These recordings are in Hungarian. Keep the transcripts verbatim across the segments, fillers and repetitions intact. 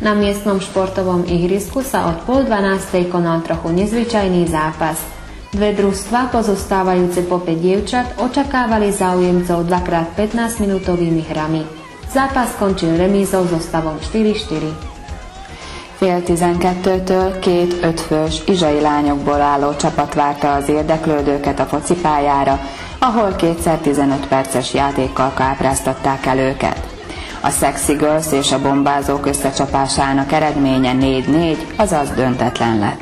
Na miestnom športovom ihrisku sa od pol dvanástej konal trochu nezvyčajný zápas. Dve družstvá pozostávajúce po päť dievčat očakávali záujemcov dvakrát pätnásťminútovými hrami. Zápas skončil remízou so stavom štyri štyri. Fél tizenkettőtől két ötfős izsai lányokból álló csapat várta az érdeklődőket a focipályára, ahol kétszer tizenöt perces játékkal kápráztatták el őket. A Sexy Girls és a bombázók összecsapásának eredménye négy négy, azaz döntetlen lett.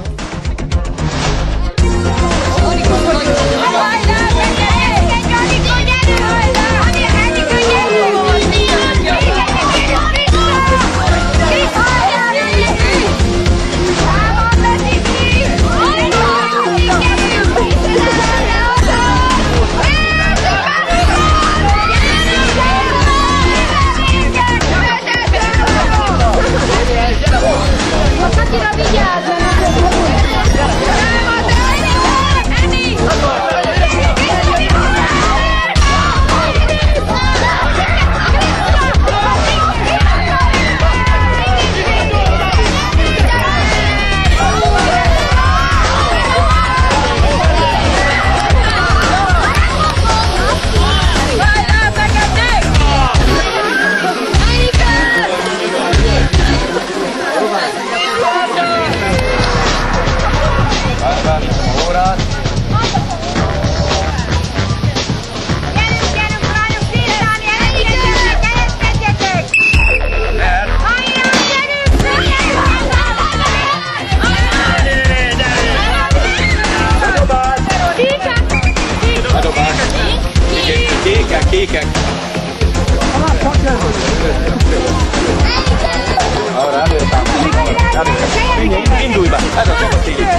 Kékek! Arra előttem! Indulj be! Ez a csapat így!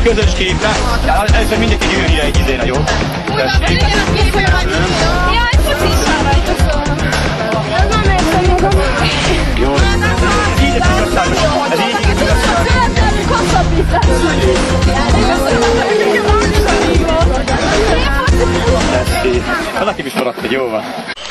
közös képre. Először mindenki jön ide egy idénre, jó? Tessék. Jaj, foci is van rajta szólnak. Ez nem értem magam. Jó. Így is igazságos. Ez így is igazságos. Követelünk hosszabbítás. Tessék. Az aki is maradt, hogy jó van.